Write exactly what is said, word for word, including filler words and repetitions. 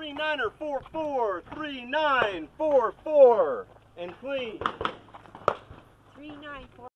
three niner four four, three nine four four, and clean. Three nine four.